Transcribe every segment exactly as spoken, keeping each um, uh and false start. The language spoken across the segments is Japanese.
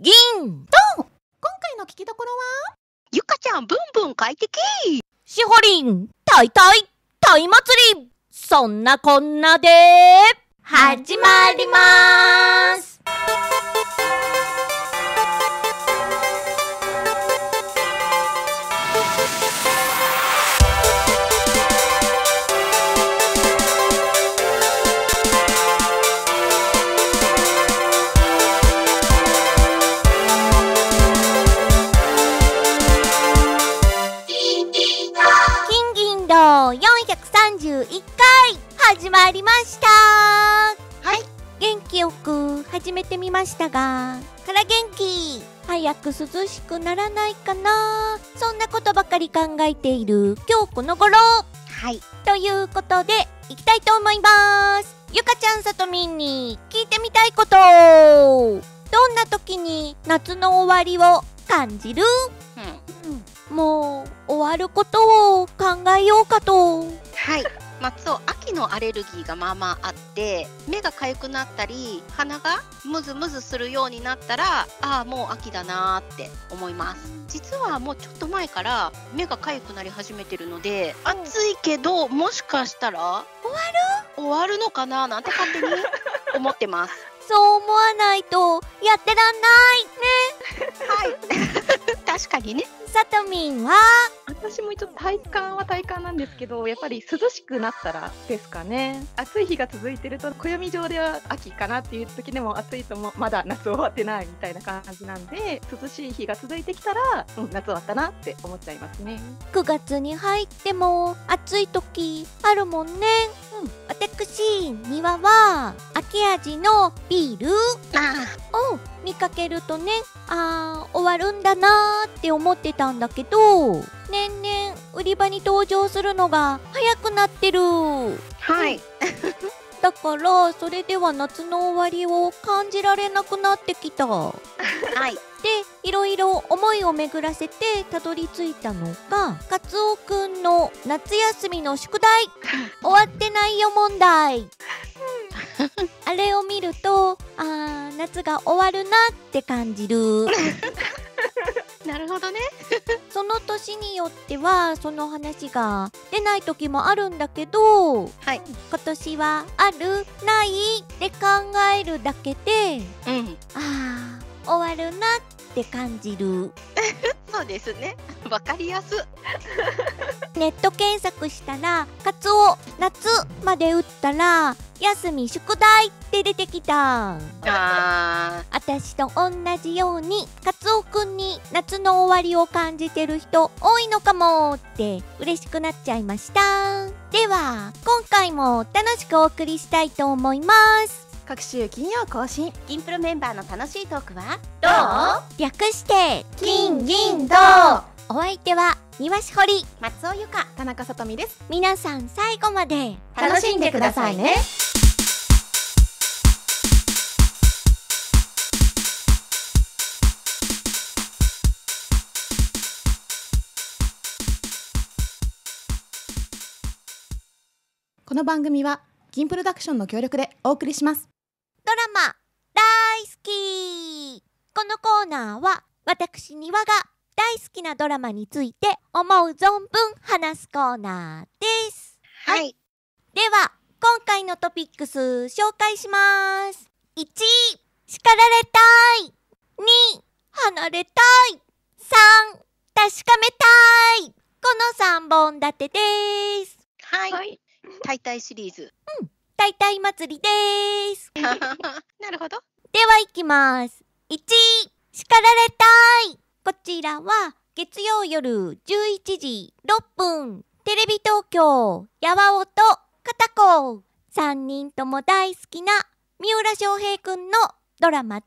銀ドン。 今回の聞きどころは、 ゆかちゃんブンブン快適。 しほりんたいたいたい祭り。そんなこんなで始まります。よんひゃくさんじゅういっかい始まりました。はい、元気よく始めてみましたが、から元気早く涼しくならないかな、そんなことばかり考えている今日この頃。はい、ということでいきたいと思います。ゆかちゃん、さとみんに聞いてみたいこと。どんな時に夏の終わりを感じる？うんうん、もう終わることを考えようかと。 はい、まあ、そう、秋のアレルギーがまあまああって、目が痒くなったり鼻がムズムズするようになったら、ああもう秋だなーって思います。実はもうちょっと前から目が痒くなり始めてるので、暑いけどもしかしたら終わる終わるのかななんて勝手に思ってますそう思わないとやってらんないね。 はい確かにね。 さとみんは？ 私も一応体感は体感なんですけど、やっぱり涼しくなったらですかね。暑い日が続いてると暦上では秋かなっていう時でも、暑いともまだ夏終わってないみたいな感じなんで、涼しい日が続いてきたら、うん、夏終わったなって思っちゃいますね。 くがつに入っても暑い時あるもんね。うん、私庭は秋味のビールを見かけるとね、あー終わるんだなーって思ってたんだけど、年々売り場に登場するのが早くなってる。はい、うん、だからそれでは夏の終わりを感じられなくなってきた。はいで、いろいろ思いを巡らせてたどり着いたのが、カツオくんの夏休みの宿題終わってないよ問題あれを見ると、あー夏が終わるなって感じるなるほどねその年によってはその話が出ない時もあるんだけど、はい、今年はあるないって考えるだけで、うん、あー終わるなって感じるそうですね、わかりやすネット検索したら、カツオ夏まで打ったら休み宿題って出てきた。あ私と同じようにカツオくんに夏の終わりを感じてる人多いのかもって嬉しくなっちゃいました。では今回も楽しくお送りしたいと思います。 各週金曜更新、 銀プロメンバーの楽しいトークはどう？略して金銀銅。お相手は庭しほり、 松尾ゆか、 田中さとみです。 皆さん最後まで楽しんでくださいね。この番組は銀プロダクションの協力でお送りします。 ドラマ大好き。このコーナーは私庭が大好きなドラマについて思う存分話すコーナーです。はい、はい、では今回のトピックス紹介します。いち、叱られたい。に、離れたい。さん、確かめたい。このさんぼん立てです。 はい、はい、大体シリーズ。 うん、大体祭りです。 なるほど。 では行きます。いち、叱られたい。こちらは月曜夜じゅういちじろっぷん、テレビ東京やわおと片子さんにんとも大好きな三浦翔平くんのドラマです。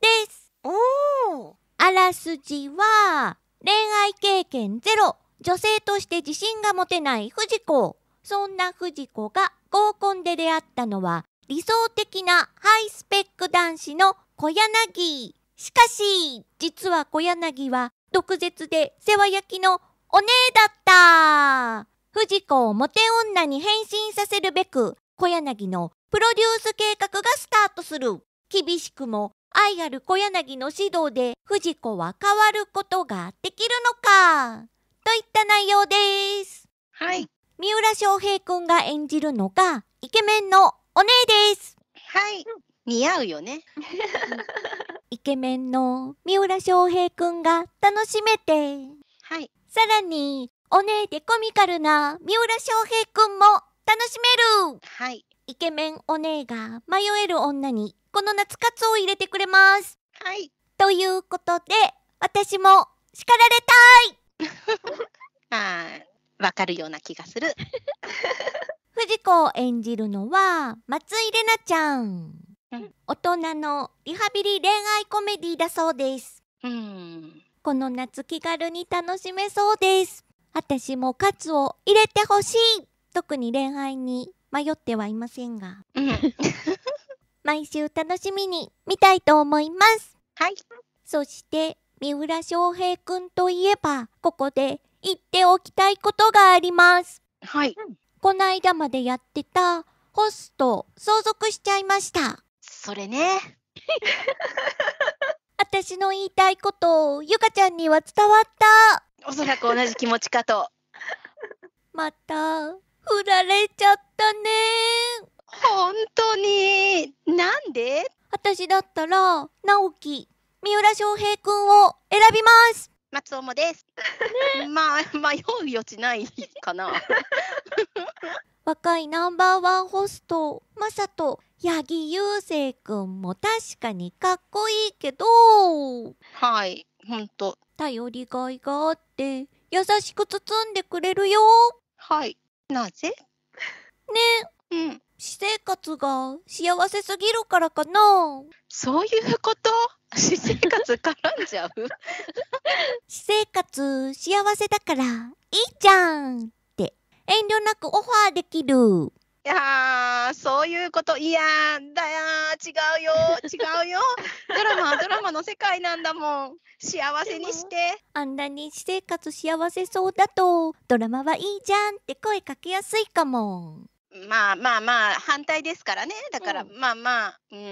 おー。あらすじは、恋愛経験ゼロ、女性として自信が持てない藤子。そんな藤子が合コンで出会ったのは理想的なハイスペック男子の小柳。しかし実は小柳は毒舌で世話焼きのお姉だった。藤子をモテ女に変身させるべく小柳のプロデュース計画がスタートする。厳しくも愛ある小柳の指導で藤子は変わることができるのかといった内容です。 はい。 三浦翔平くんが演じるのがイケメンのお姉です。 はい。似合うよね。 イケメンの三浦翔平くんが楽しめて、 はい。 さらにお姉でコミカルな三浦翔平くんも楽しめる。 はい。イケメンお姉が迷える女にこの夏活を入れてくれます。 はい。 ということで私も叱られたい。あー、わかるような気がする。 藤子を演じるのは松井玲奈ちゃん、 うん、 大人のリハビリ恋愛コメディだそうです。 うん、 この夏気軽に楽しめそうです。私もカツを入れてほしい。特に恋愛に迷ってはいませんが、 うん、 毎週楽しみに見たいと思います。 はい。 そして三浦翔平くんといえばここで言っておきたいことがあります。 はい。 こないだまでやってたホスト相続しちゃいました。 それね。 私の言いたいことゆかちゃんには伝わった。 おそらく同じ気持ちかと。 また振られちゃったね。 本当になんで？ 私だったら直樹、三浦翔平くんを選びます。 松尾もです。まあ迷う余地ないかな。 若いナンバーワンホストマサと八木勇征くんも確かにかっこいいけど、 はい、ほんと頼りがいがあって優しく包んでくれるよ。 はい、なぜ？ ね、 うん、 私生活が幸せすぎるからかな。 そういうこと？私生活絡んじゃう？ 私生活幸せだからいいじゃんって遠慮なくオファーできる。 いやー、そういうこと。いやーだよー、違うよ違うよ。ドラマはドラマの世界なんだもん。幸せにして。 あんなに私生活幸せそうだとドラマはいいじゃんって声かけやすいかも。 まあまあまあ反対ですからね。だから、うん、まあまあうん。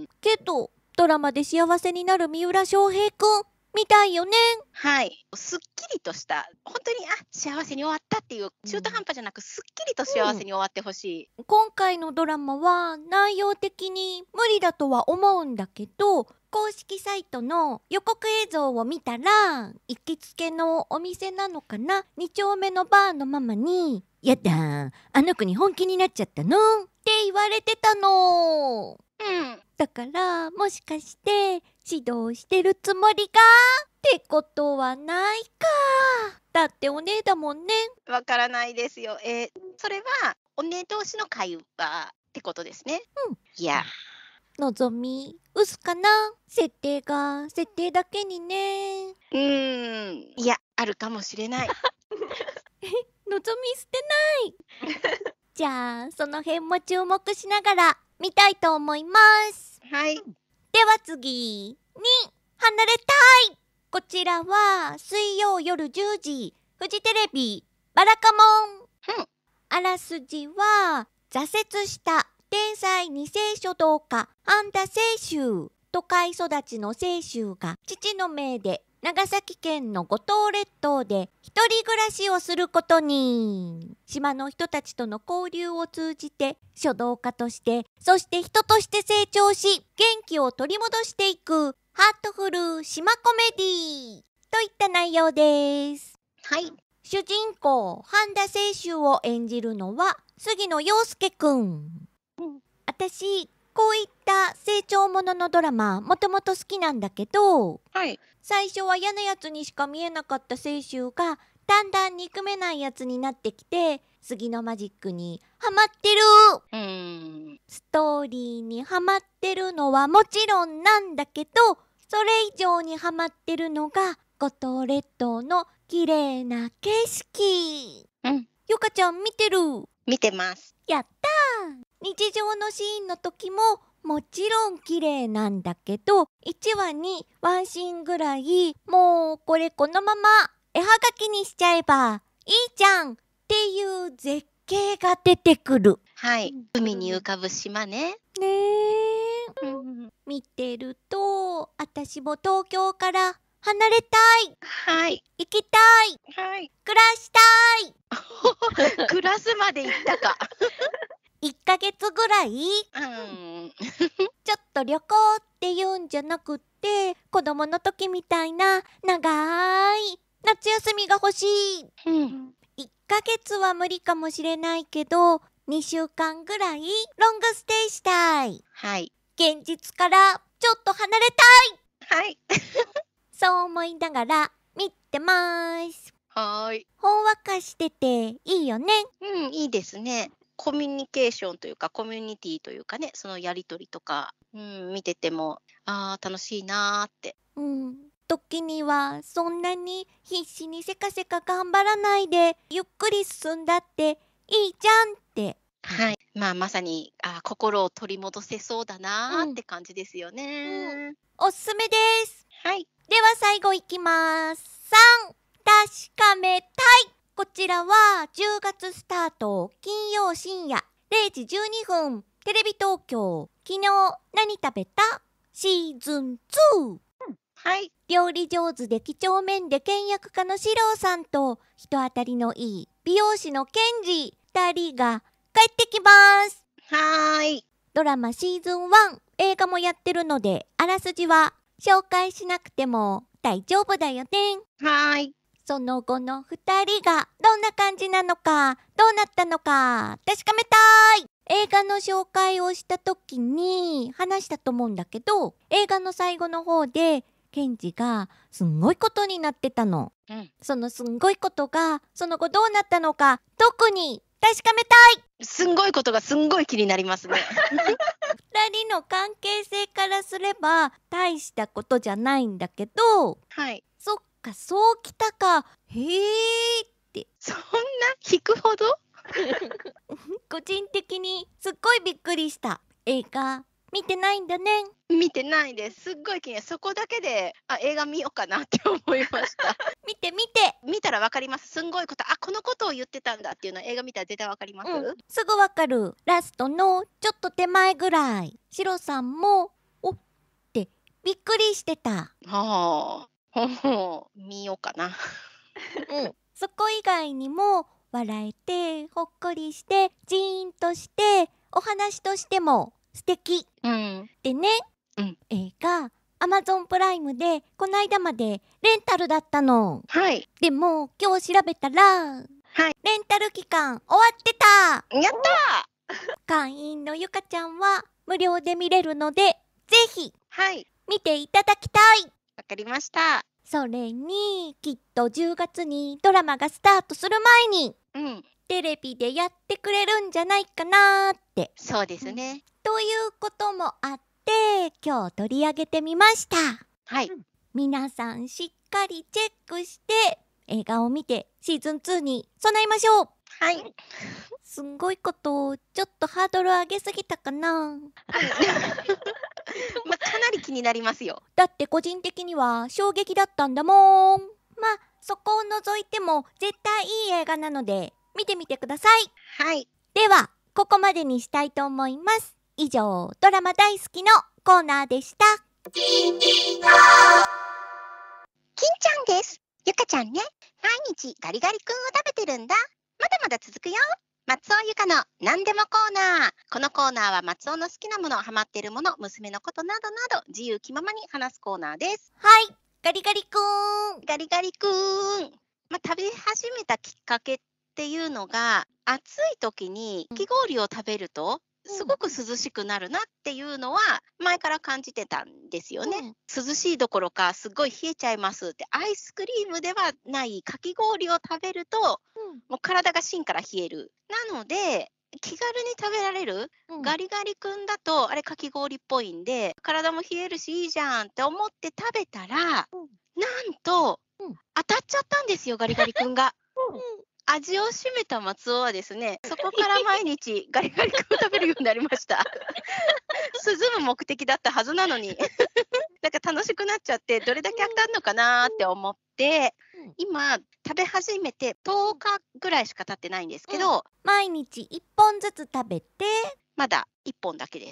けどドラマで幸せになる三浦翔平くんみたいよね。 はい、すっきりとした本当にあ幸せに終わったっていう中途半端じゃなく、すっきりと幸せに終わってほしい、 うん、今回のドラマは内容的に無理だとは思うんだけど、公式サイトの予告映像を見たら行きつけのお店なのかな、に丁目のバーのママにやだあの子に本気になっちゃったのって言われてたの。 うんだからもしかして指導してるつもりがってことはないか。だってお姉だもんね。 わからないですよ。えー、それはお姉同士の会話ってことですね。 うん。 いやのぞみ薄かな、設定が設定だけにね。 うーんいやあるかもしれない。 のぞみ捨てないじゃあその辺も注目しながら見たいと思います。 はい。 では次に離れたい。こちらは水曜夜じゅうじフジテレビバラカモン、うん、あらすじは挫折した天才二世書道家半田清舟、都会育ちの清舟が父の命で長崎県の五島列島で一人暮らしをすることに。島の人たちとの交流を通じて書道家としてそして人として成長し元気を取り戻していくハートフル島コメディといった内容です。 はい。 主人公半田清舟を演じるのは杉野遥亮くん、うん、私こういった成長もののドラマもともと好きなんだけど、 はい、 最初は嫌なやつにしか見えなかった清舟がだんだん憎めないやつになってきて杉のマジックにハマってる。 うーんストーリーにハマってるのはもちろんなんだけど、それ以上にハマってるのが五島列島の綺麗な景色。 うん、 ゆかちゃん見てる？ 見てます。 やったー。日常のシーンの時ももちろん綺麗なんだけど、いちわにワンシーンぐらいもうこれこのまま絵はがきにしちゃえばいいじゃんっていう絶景が出てくる。 はい、海に浮かぶ島ね。 ねえ。 うん、 見てると私も東京から離れたい。 はい。 行きたい。 はい。 暮らしたい。 暮らすまで行ったか。 いっかげつぐらい、 うん。 ちょっと旅行っていうんじゃなくって、子供の時みたいな長い夏休みが欲しい。 うん。 いっかげつは無理かもしれないけど、にしゅうかんぐらいロングステイしたい。 はい。 現実からちょっと離れたい。 はい。 そう思いながら見てます。 はい。 ほんわかしてていいよね。 うん、いいですね。コミュニケーションというか、コミュニティというかね、そのやりとりとか、うん、見てても、ああ、楽しいなーって。 うん。時にはそんなに必死にせかせか頑張らないでゆっくり進んだっていいじゃんって。 はい。まあ、まさに、あー心を取り戻せそうだなうんーって感じですよね。 おすすめです。 はい。 では最後いきます。さん、確かめたい。こちらはじゅうがつスタート、金曜深夜れいじじゅうにふん、テレビ東京、昨日何食べたシーズンツー。 はい。 料理上手で几帳面で倹約家の四郎さんと人当たりのいい美容師のケンジふたりが帰ってきます。 はーい。 ドラマシーズンワン、映画もやってるのであらすじは紹介しなくても大丈夫だよね。 はーい。 その後のふたりがどんな感じなのか、どうなったのか確かめたい。映画の紹介をした時に話したと思うんだけど、映画の最後の方でケンジがすんごいことになってたの。 うん。 そのすんごいことがその後どうなったのか特に確かめたい。 すんごいことがすんごい気になりますね。 ふたりの関係性からすれば大したことじゃないんだけど、 はい。 そっかそうきたか、へーって。 そんな引くほど個人的にすっごいびっくりした。映画見てないんだね。 見てないです。すっごい気になる。そこだけで、あ、映画見ようかなって思いました。 見て見て。 見たらわかります。すんごいこと、あ、このことを言ってたんだっていうのは映画見たら絶対わかります。 うん、すぐわかる。ラストのちょっと手前ぐらい、シロさんもおってびっくりしてた。 はあ、ほほ見ようかな。 うん、そこ以外にも笑えてほっこりしてジーンとしてお話としても素敵。 うん。 でね、 うん、 映画アマゾンプライムでこないだまでレンタルだったの。 はい。 でも今日調べたら、 はい。 レンタル期間終わってた。 やった会員のゆかちゃんは無料で見れるのでぜひはい。 見ていただきたい。 わかりました。 それにきっとじゅうがつにドラマがスタートする前にうん。 テレビでやってくれるんじゃないかなーって。 そうですね。 ということもあって今日取り上げてみました。 はい。 皆さんしっかりチェックして映画を見てシーズンツーに備えましょう。 はい。 すんごいことちょっとハードル上げすぎたかな。 まあ、かなり気になりますよ。 だって個人的には衝撃だったんだもん。まあそこを除いても絶対いい映画なので見てみてください。 はい。 ではここまでにしたいと思います。以上ドラマ大好きのコーナーでした。 金ちゃんです。ゆかちゃんね、毎日ガリガリ君を食べてるんだ。まだまだ続くよ。松尾ゆかのなんでもコーナー。このコーナーは松尾の好きなもの、ハマっているもの、娘のことなどなど自由気ままに話すコーナーです。 はい、ガリガリくん。 ガリガリ君。まあ、食べ始めたきっかけっていうのが、暑い時にかき氷を食べるとすごく涼しくなるなっていうのは前から感じてたんですよね。うん、涼しいどころかすごい冷えちゃいますって、アイスクリームではないかき氷を食べると、うん、もう体が芯から冷える。なので気軽に食べられる、うん、ガリガリ君だとあれかき氷っぽいんで体も冷えるしいいじゃんって思って食べたら、うん、なんと、うん、当たっちゃったんですよガリガリ君が。うん味を占めた松尾はですね、そこから毎日ガリガリ君を食べるようになりました。涼む目的だったはずなのになんか楽しくなっちゃってどれだけ当たるのかなって思って、うん、今食べ始めてとおかぐらいしか経ってないんですけど、うん、 毎日いっぽんずつ食べてまだいっぽんだけです。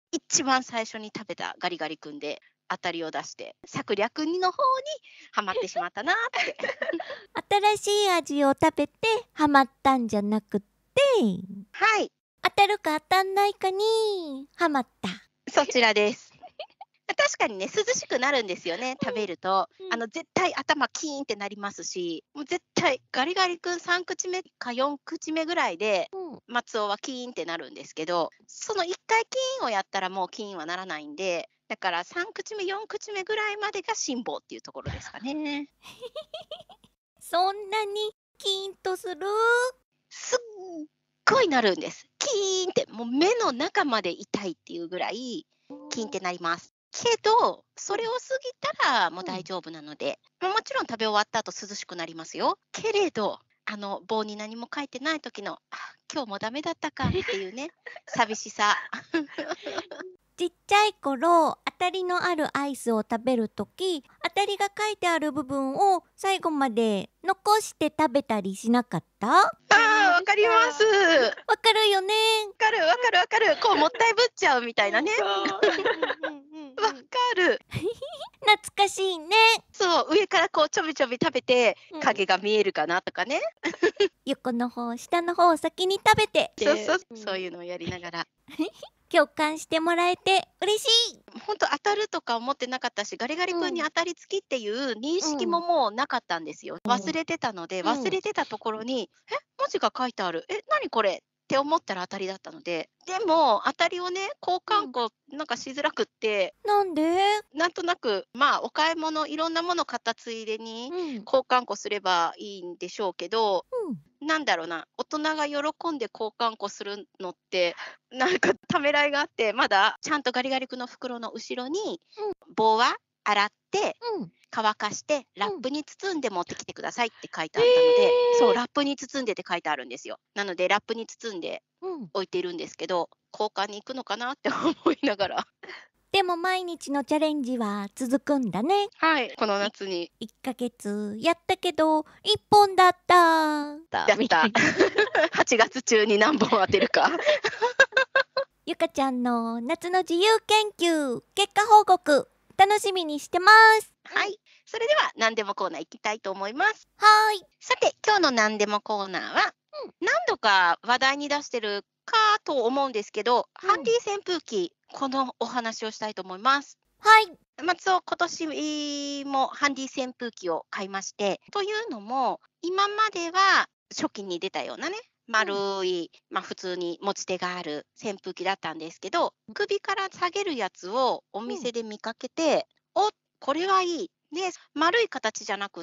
一番最初に食べたガリガリ君で当たりを出して、さくりゃくんの方にハマってしまったなって。 新しい味を食べてハマったんじゃなくて、 はい、 当たるか当たんないかにハマった。 そちらです。確かにね、涼しくなるんですよね、食べると。 うんあの絶対頭キーンってなりますし、もう絶対ガリガリ君さん口目かよん口目ぐらいでうん松尾はキーンってなるんですけど、そのいっかいキーンをやったらもうキーンはならないんで、だからさん口目よん口目ぐらいまでが辛抱っていうところですかね。 そんなにキーンとする？ すっごいなるんです。キーンって、もう目の中まで痛いっていうぐらいキーンってなります。けど、それを過ぎたらもう大丈夫なので、もうもちろん食べ終わった後涼しくなりますよ。けれど、あの棒に何も書いてない時の、あ、今日もダメだったかっていうね、寂しさ。 ちっちゃい頃、当たりのあるアイスを食べるとき、当たりが書いてある部分を最後まで残して食べたりしなかった？わあー、わかります。わかるよね。 かるわかるわかる。こうもったいぶっちゃうみたいなね。 そうわかる。 懐かしいね。 そう、上からこうちょびちょび食べてうん影が見えるかなとかね。 横の方、下の方を先に食べて。 そうそう、 うんそういうのをやりながら。 共感してもらえて嬉しい。 本当当たるとか思ってなかったし、ガリガリ君に当たりつきっていう認識ももうなかったんですよ。 うん忘れてたので、 うん忘れてたところに、え、文字が書いてある。え、何これって思ったら当たりだったので、でも当たりをね、交換庫なんかしづらくって、 なんで？ なんとなく、まあお買い物、いろんなもの買ったついでにうん交換庫すればいいんでしょうけど、 うんなんだろうな、大人が喜んで交換庫するのって、なんかためらいがあって、まだちゃんとガリガリ君の袋の後ろに、棒は洗って、 うん乾かしてラップに包んで持ってきてくださいって書いてあったので、 えーそう、ラップに包んでって書いてあるんですよ。なのでラップに包んでうん置いているんですけど、交換に行くのかなって思いながら。 でも毎日のチャレンジは続くんだね。 はい、この夏にいっかげつやったけどいっぽんだった。 やった。はちがつ中に何本当てるか。 ゆかちゃんの夏の自由研究結果報告楽しみにしてます。 はい、それでは何でもコーナー行きたいと思います。 はーい。 さて、今日の何でもコーナーは、何度か話題に出してるかと思うんですけど、 うんハンディ扇風機、このお話をしたいと思います。 はい。 松尾、今年もハンディ扇風機を買いまして、というのも、今までは初期に出たようなね、丸い、まあ普通に持ち手がある扇風機だったんですけど、首から下げるやつをお店で見かけて、お、これはいい。で、丸い形じゃなくって、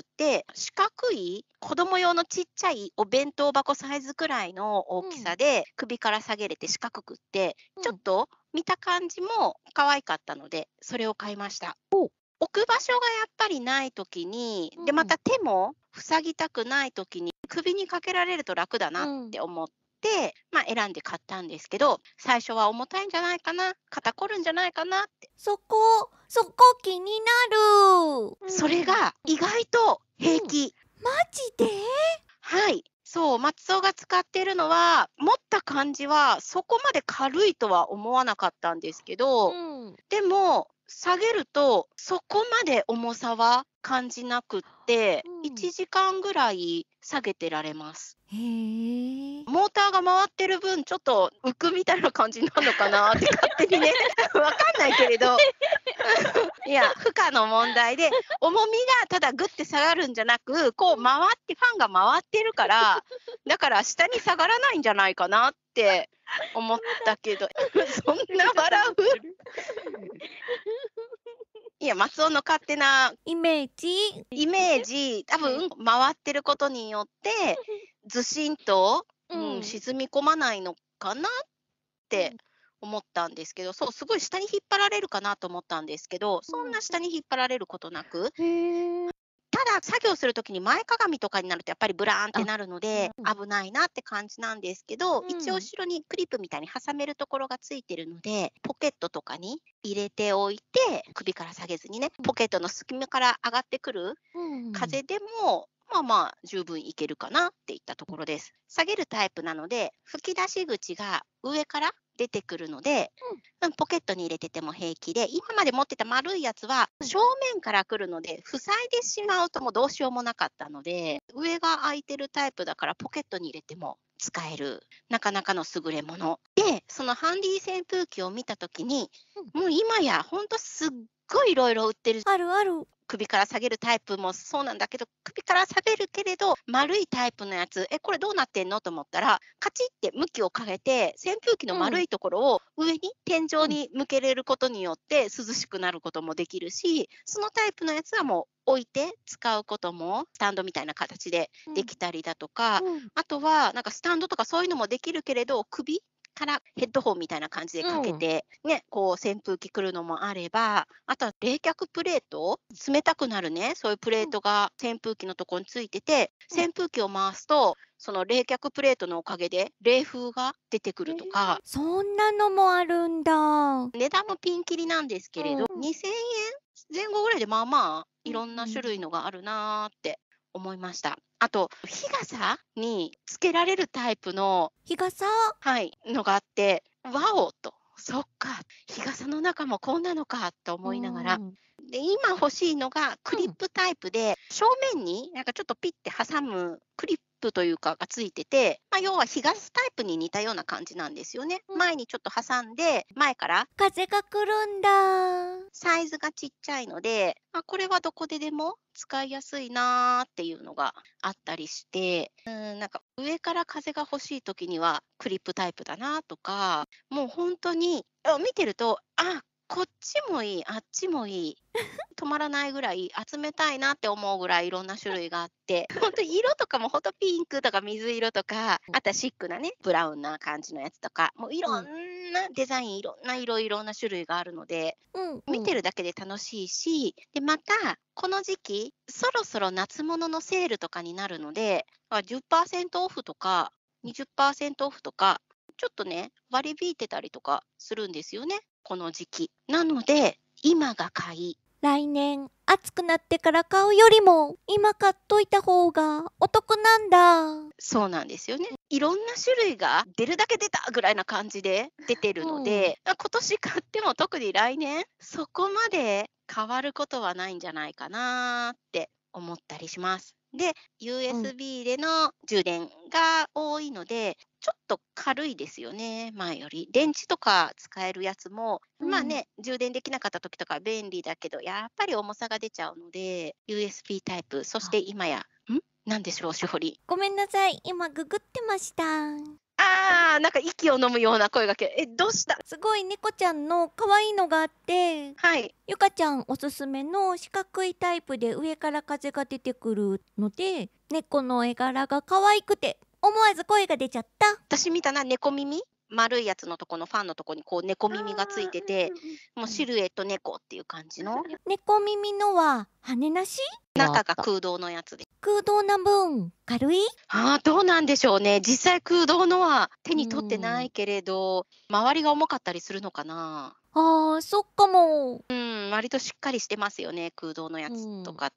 四角い子供用のちっちゃいお弁当箱サイズくらいの大きさで、首から下げれて四角くって、ちょっと見た感じも可愛かったので、それを買いました。置く場所がやっぱりないときに、で、 うんまた手も塞ぎたくないときに、首にかけられると楽だなって思って、まあ選んで買ったんですけど、最初は重たいんじゃないかな、肩こるんじゃないかなって。 そこそこ気になる。 それが意外と平気。 マジで？ はい。そう、松尾が使っているのは、持った感じはそこまで軽いとは思わなかったんですけど、 うん。 でも、下げるとそこまで重さは感じなくって、 うんいちじかんぐらい下げてられます。 へえ。 モーターが回ってる分、ちょっと浮くみたいな感じになるのかなって勝手にね、わかんないけれど、いや、負荷の問題で、重みがただグッて下がるんじゃなく、こう回って、ファンが回ってるから、だから下に下がらないんじゃないかなって思ったけど、そんな笑う？いや、松尾の勝手なイメージ。 イメージ、多分回ってることによってずしんと、うんうん沈み込まないのかなって思ったんですけど、そう、すごい下に引っ張られるかなと思ったんですけど、そんな下に引っ張られることなく、 へえ。 ただ作業するときに前かがみとかになるとやっぱりブラーンってなるのであ危ないなって感じなんですけど、 うん一応後ろにクリップみたいに挟めるところがついてるので、ポケットとかに入れておいて、首から下げずにね、ポケットの隙間から上がってくるうん風でも、まあまあ十分いけるかなっていったところです。下げるタイプなので、吹き出し口が上から出てくるので、うん、ポケットに入れてても平気で、今まで持ってた丸いやつは正面から来るので、塞いでしまうともうどうしようもなかったので、上が開いてるタイプだからポケットに入れても使える、なかなかの優れもの。で、そのハンディ扇風機を見たときに、もう今やほんとすっごいいろいろ売ってる。 あるある。 首から下げるタイプもそうなんだけど、首から下げるけれど、丸いタイプのやつ、え、これどうなってんのと思ったら、カチッて向きを変えて、扇風機の丸いところを上に、天井に向けれることによって涼しくなることもできるし、そのタイプのやつはもう置いて使うことも、スタンドみたいな形でできたりだとか、 うん、 あとはなんかスタンドとかそういうのもできるけれど、首からヘッドホンみたいな感じでかけて、うん、ね、こう扇風機来るのもあれば、あとは冷却プレート、冷たくなるね、そういうプレートが扇風機のところについてて、うん、扇風機を回すと、その冷却プレートのおかげで冷風が出てくるとか、 えー、そんなのもあるんだ。 値段もピンキリなんですけれど、うん、にせんえんぜん後ぐらいでまあまあいろんな種類のがあるなーって思いました。あと日傘につけられるタイプの日傘、 はい、のがあって、わおと、そっか、日傘の中もこんなのかと思いながら、で今欲しいのがクリップタイプで、うん、正面になんかちょっとピッて挟むクリップというかがついてて、まあ、要は日傘タイプに似たような感じなんですよね。うん、前にちょっと挟んで前から風が来るんだ。 サイズがちっちゃいので、まあ、これはどこででも使いやすいなーっていうのがあったりして、うん、なんか上から風が欲しい時にはクリップタイプだなとか、もう本当に見てると、あ、こっちもいい、あっちもいい、止まらないぐらい集めたいなって思うぐらいいろんな種類があって、本当に色とかも本当ピンクとか水色とか、あとはシックなね、ブラウンな感じのやつとか、もういろんなデザイン、いろんな色、いろんな種類があるので、うんうん、見てるだけで楽しいし、でまたこの時期、そろそろ夏物のセールとかになるので、じゅっパーセントオフとか、にじゅっパーセントオフとか、ちょっとね、割り引いてたりとかするんですよね、この時期。なので、今が買い。 来年、暑くなってから買うよりも、今買っといた方がお得なんだ。 そうなんですよね。いろんな種類が出るだけ出たぐらいな感じで出てるので、うん、今年買っても特に来年、そこまで変わることはないんじゃないかなって思ったりします。で、ユーエスビー での充電が多いので、うん、ちょっと軽いですよね、前より。電池とか使えるやつも、うん、まあね、充電できなかった時とか便利だけど、やっぱり重さが出ちゃうので、ユーエスビー タイプ、そして今や、んなんでしょう、しほり。 ごめんなさい、今ググってました。 あー、なんか息を飲むような声がけ、え、どうした？ すごい猫ちゃんの可愛いのがあって、 はい。 ゆかちゃんおすすめの四角いタイプで上から風が出てくるので、猫の絵柄が可愛くて思わず声が出ちゃった。 私見たな、猫耳？丸いやつのとこのファンのとこにこう猫耳がついてて、もうシルエット猫っていう感じの。 猫耳のは羽なし？ 中が空洞のやつで。 空洞な分軽い？ ああ、どうなんでしょうね。実際空洞のは手に取ってないけれど、周りが重かったりするのかな。 あー、そっかも。 うん、割としっかりしてますよね、空洞のやつとかって。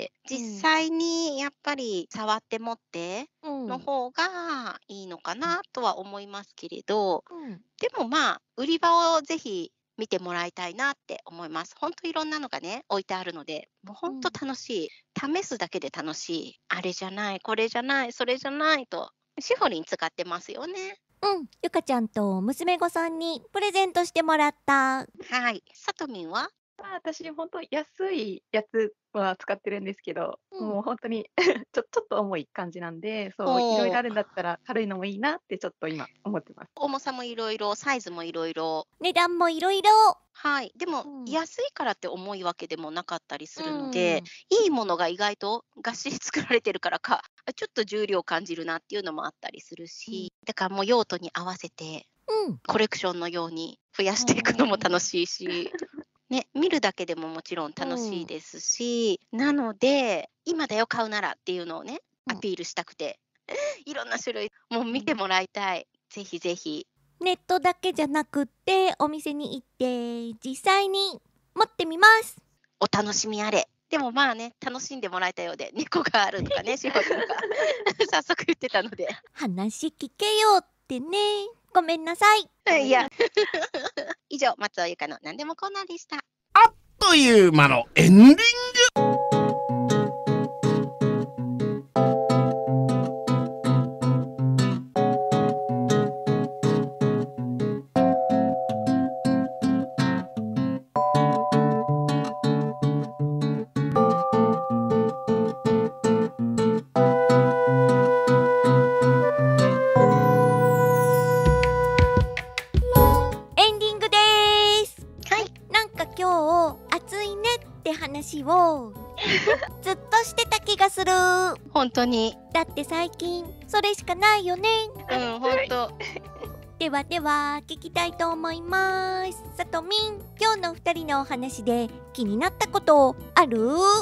実際にやっぱり触って持っての方がいいのかなとは思いますけれど、うん、でもまあ売り場をぜひ見てもらいたいなって思います。本当いろんなのがね置いてあるので、もう本当楽しい、うん、試すだけで楽しい。あれじゃない、これじゃない、それじゃないとしほりん使ってますよね。 うん、ゆかちゃんと娘御さんにプレゼントしてもらった。 はい。さとみんは？ 私本当安いやつは使ってるんですけど、うん、もう本当にちょちょっと重い感じなんで、そういろいろあるんだったら軽いのもいいなってちょっと今思ってます。 重さもいろいろ、サイズもいろいろ、 値段もいろいろ。はい。 でも、うん、安いからって重いわけでもなかったりするので、うん、いいものが意外とがっしり作られてるからか、ちょっと重量感じるなっていうのもあったりするし、うん、だからもう用途に合わせて、うん、コレクションのように増やしていくのも楽しいし。ね、見るだけでももちろん楽しいですし、うん、なので今だよ買うならっていうのをねアピールしたくて、うん、いろんな種類もう見てもらいたい、うん、ぜひぜひ。 ネットだけじゃなくってお店に行って実際に持ってみます。 お楽しみあれ。でもまあね、楽しんでもらえたようで、猫があるとかね、しほりんが早速言ってたので、 話聞けよっってね。ごめんなさい。 いや以上、松尾ゆかの何でもコーナーでした。 あっという間のエンディング。 話をずっとしてた気がする。 本当に。 だって最近それしかないよね。 うん、本当。 ではでは聞きたいと思います。さとみん、今日のふたりのお話で気になったことある？ はい、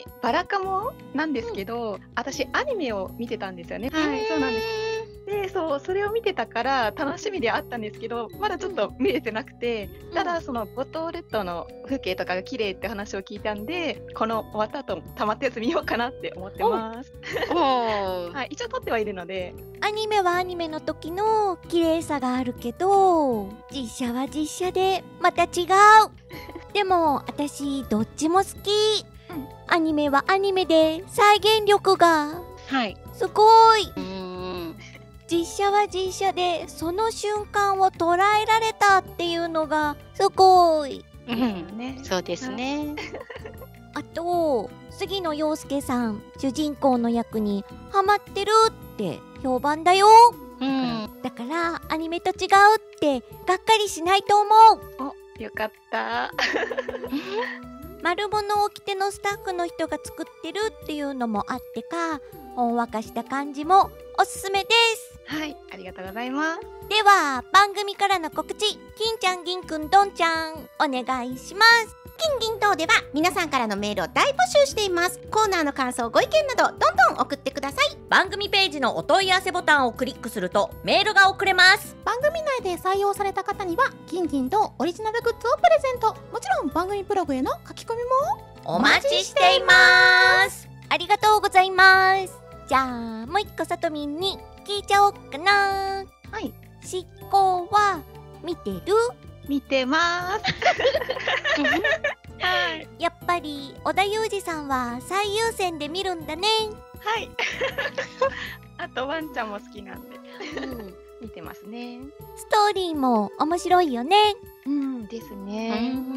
バラカモなんですけど、うん、私アニメを見てたんですよね。はい、そうなんです。で、そう、それを見てたから楽しみであったんですけど、まだちょっと見れてなくて、うん、ただその五島列島の風景とかが綺麗って話を聞いたんで、この終わった後たまったやつ見ようかなって思ってます。はい、一応撮ってはいるので。 アニメはアニメの時の綺麗さがあるけど、実写は実写でまた違う。でも私どっちも好き。うん、アニメはアニメで再現力がすごい。実写は実写でその瞬間を捉えられたっていうのがすごい。 うんね、そうですね。 あと杉野遥亮さん、主人公の役にハマってるって評判だよ。うん、だからアニメと違うってがっかりしないと思う。お、よかった。 丸物を着てのスタッフの人が作ってるっていうのもあってか、ほんわかした感じもおすすめです。 はい、ありがとうございます。 では番組からの告知、金ちゃん、銀くん、どんちゃんお願いします。 金銀等では皆さんからのメールを大募集しています。コーナーの感想、ご意見などどんどん送ってください。 番組ページのお問い合わせボタンをクリックするとメールが送れます。 番組内で採用された方には金銀とオリジナルグッズをプレゼント。もちろん番組ブログへの書き込みもお待ちしています。 ありがとうございます。じゃあもう一個さとみんに聞いちゃおっかな。 はい。 しっこは見てる？ 見てます。 はい。やっぱり織田裕二さんは最優先で見るんだね。 はい。あとワンちゃんも好きなんで、うん、見てますね。 ストーリーも面白いよね。 うんですね。うん、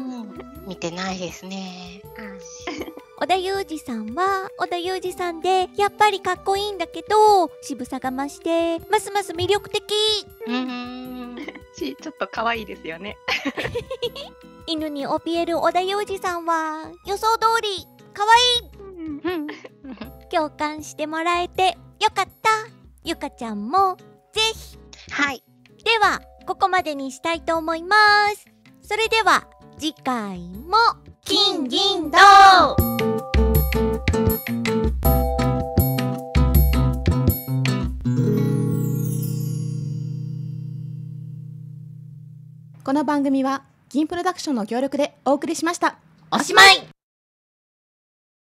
見てないですね。 織田裕二さんは織田裕二さんでやっぱりかっこいいんだけど、渋さが増してますます魅力的。 うん。し、ちょっと可愛いですよね。 犬に怯える織田裕二さんは予想通り可愛い。共感してもらえてよかった。ゆかちゃんもぜひ。 はい。 ではここまでにしたいと思います。それでは次回も金銀銅。 この番組は銀プロダクションの協力でお送りしました。 おしまい。